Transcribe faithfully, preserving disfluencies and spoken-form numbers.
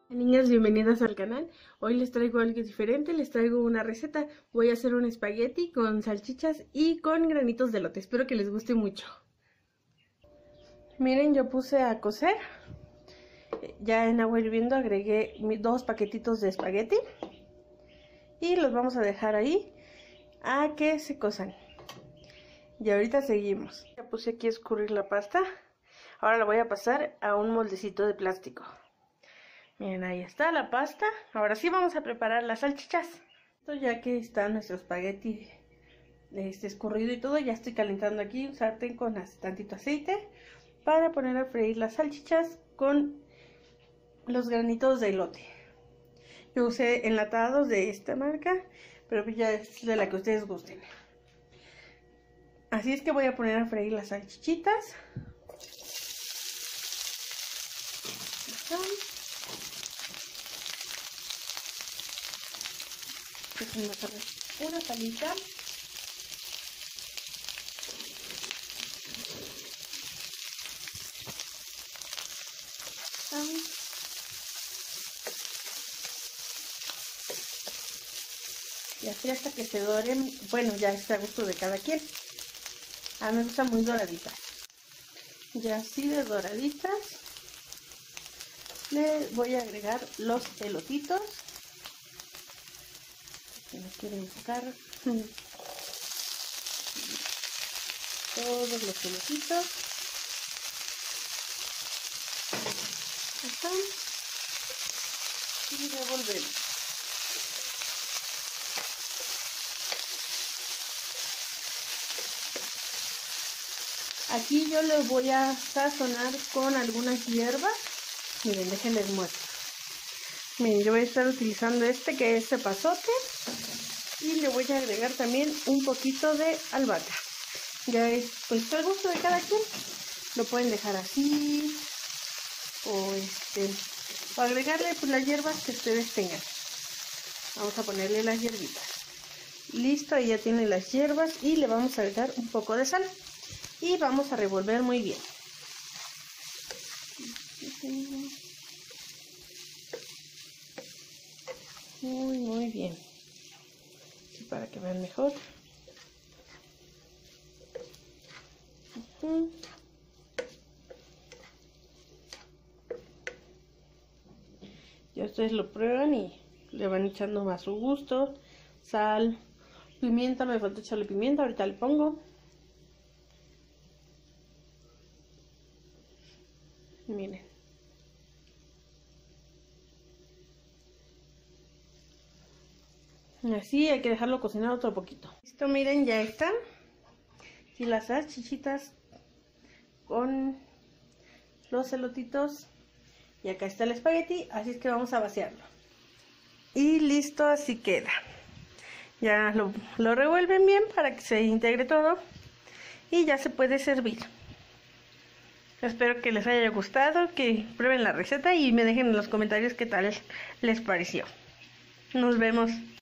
Niñas, bienvenidas al canal. Hoy les traigo algo diferente, les traigo una receta. Voy a hacer un espagueti con salchichas y con granitos de elote. Espero que les guste mucho. Miren, yo puse a cocer. Ya en agua hirviendo agregué mis dos paquetitos de espagueti. Y los vamos a dejar ahí a que se cosan. Y ahorita seguimos. Ya puse aquí a escurrir la pasta. Ahora la voy a pasar a un moldecito de plástico. Miren, ahí está la pasta. Ahora sí vamos a preparar las salchichas. Esto ya que está nuestro espagueti este escurrido y todo, ya estoy calentando aquí un sartén con tantito aceite para poner a freír las salchichas con los granitos de elote. Yo usé enlatados de esta marca, pero ya es de la que ustedes gusten. Así es que voy a poner a freír las salchichitas. Una palita. Y así hasta que se doren. Bueno, ya está a gusto de cada quien. A mí me gustan muy doraditas. Ya así de doraditas le voy a agregar los elotitos. Que no quieren buscar todos los elotitos. Ajá. Y revolvemos. Aquí yo les voy a sazonar con algunas hierbas. Miren, déjenles muestro. Miren, yo voy a estar utilizando este que es epazote. Y le voy a agregar también un poquito de albahaca. Ya es pues al gusto de cada quien. Lo pueden dejar así. O este. O agregarle pues las hierbas que ustedes tengan. Vamos a ponerle las hierbitas. Listo, ahí ya tiene las hierbas. Y le vamos a agregar un poco de sal. Y vamos a revolver muy bien. Muy, muy bien. Así para que vean mejor. Uh-huh. Ya ustedes lo prueban y le van echando a su gusto. Sal, pimienta, me falta echarle pimienta, ahorita le pongo. Miren. Así hay que dejarlo cocinar otro poquito. Listo, miren, ya están. Y las salchichitas con los elotitos. Y acá está el espagueti, así es que vamos a vaciarlo. Y listo, así queda. Ya lo, lo revuelven bien para que se integre todo. Y ya se puede servir. Espero que les haya gustado, que prueben la receta y me dejen en los comentarios qué tal les pareció. Nos vemos.